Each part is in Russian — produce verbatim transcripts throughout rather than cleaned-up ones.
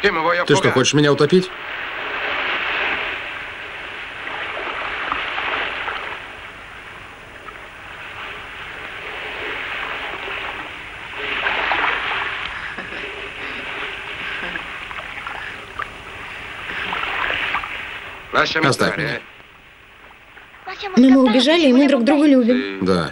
Ты что, хочешь меня утопить? Оставь меня. Но мы убежали, и мы друг друга любим. Да.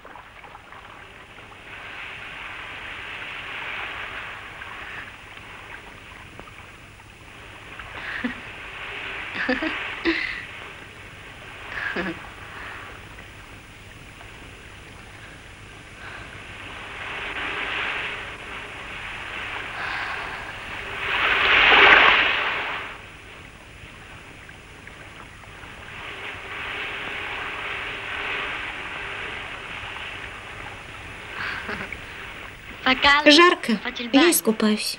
Жарко. Я искупаюсь.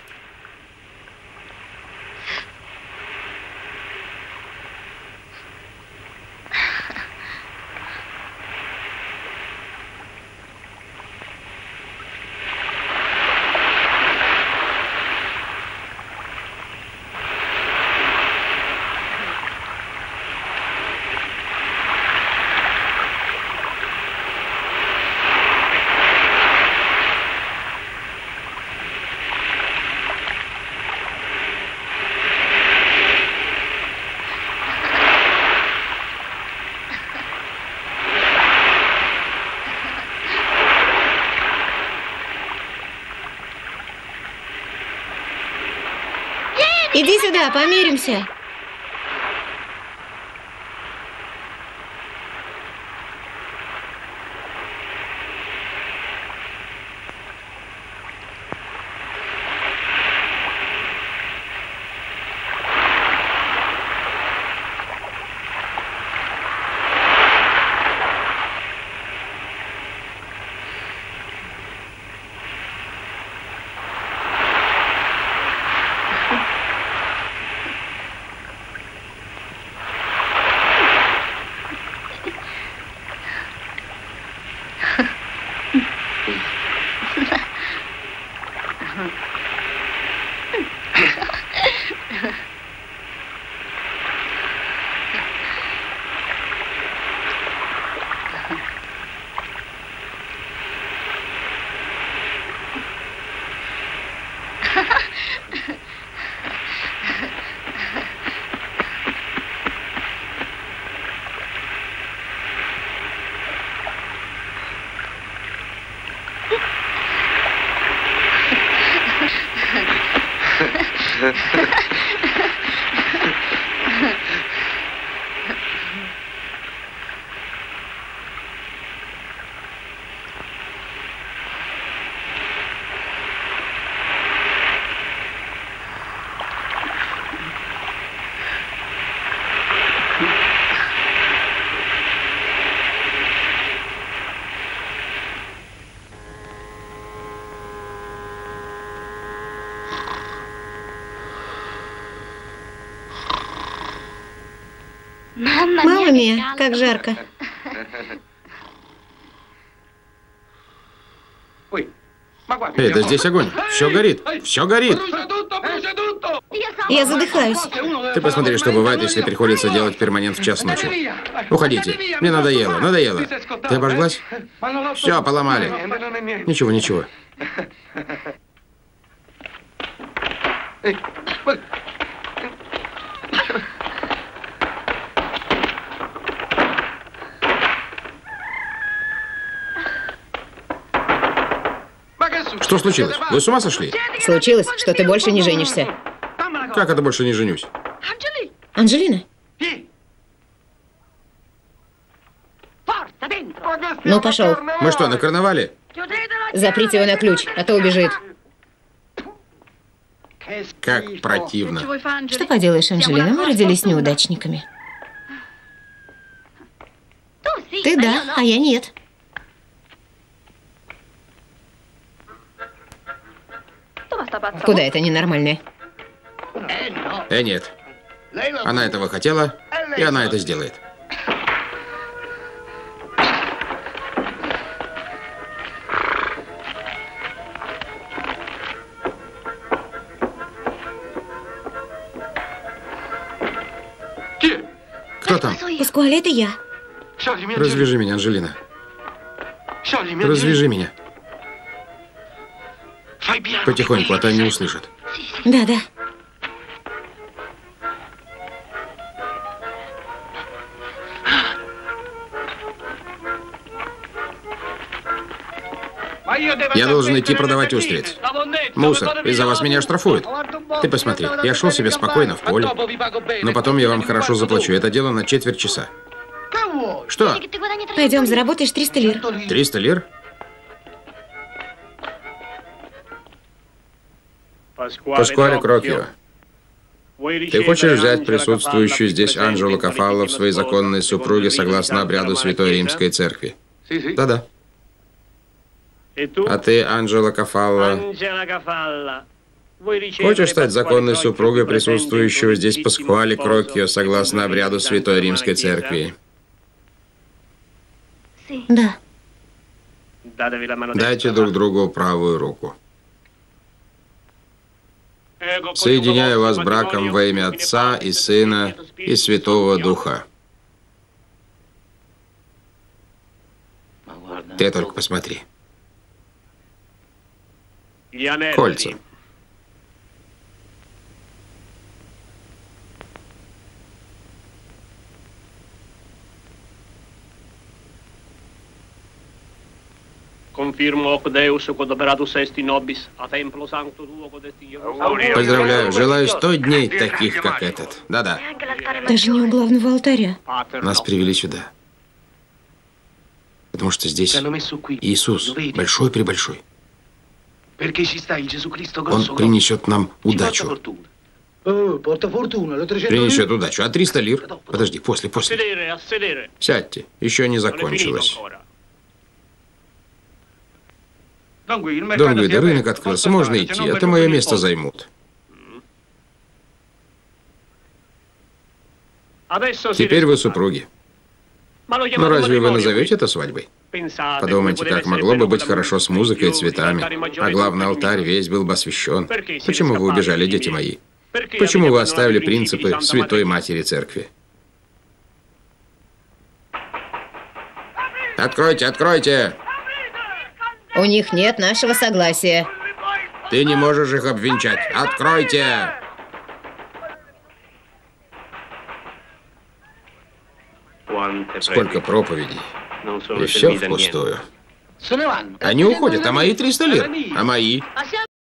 Иди сюда, помиримся. Мама мия, как жарко. Эй, да здесь огонь. Все горит. Все горит. Я задыхаюсь. Ты посмотри, что бывает, если приходится делать перманент в час ночи. Уходите. Мне надоело, надоело. Ты обожглась? Все, поломали. Ничего, ничего. Что случилось? Вы с ума сошли? Случилось, что ты больше не женишься. Как это больше не женюсь? Анджелина? Ну, пошел. Мы что, на карнавале? Заприте его на ключ, а то убежит. Как противно. Что поделаешь, Анджелина, мы родились неудачниками. Ты да, а я нет. Куда это ненормальное? Э, нет. Она этого хотела, и она это сделает. Кто там? Паскуале, это я. Развяжи меня, Анжелина. Развяжи меня. Потихоньку, а то не услышат. Да, да. Я должен идти продавать устриц. Мусор, из-за вас меня штрафуют. Ты посмотри, я шел себе спокойно в поле, но потом я вам хорошо заплачу. Это дело на четверть часа. Что? Пойдем, заработаешь триста лир. триста лир? Паскуале Крокио, ты хочешь взять присутствующую здесь Анджело Кафалло в своей законной супруге согласно обряду Святой Римской Церкви? Да-да. А ты, Анджело Кафалло, хочешь стать законной супругой присутствующего здесь Паскуале Крокио согласно обряду Святой Римской Церкви? Да. Дайте друг другу правую руку. Соединяю вас браком во имя Отца и Сына и Святого Духа. Ты только посмотри. Кольца. Поздравляю, желаю сто дней таких, как этот. Да-да. Даже не у главного алтаря. Нас привели сюда. Потому что здесь Иисус, большой-пребольшой. Он принесет нам удачу. Принесет удачу. А триста лир? Подожди, после, после. Сядьте, еще не закончилось. Дон Гуидо, рынок открылся, можно идти, а то мое место займут. Теперь вы супруги. Но разве вы назовете это свадьбой? Подумайте, как могло бы быть хорошо с музыкой и цветами, а главный алтарь весь был бы освящен. Почему вы убежали, дети мои? Почему вы оставили принципы Святой Матери Церкви? Откройте, откройте! У них нет нашего согласия. Ты не можешь их обвенчать. Откройте! Сколько проповедей. И все впустую. Они уходят, а мои триста лир. А мои?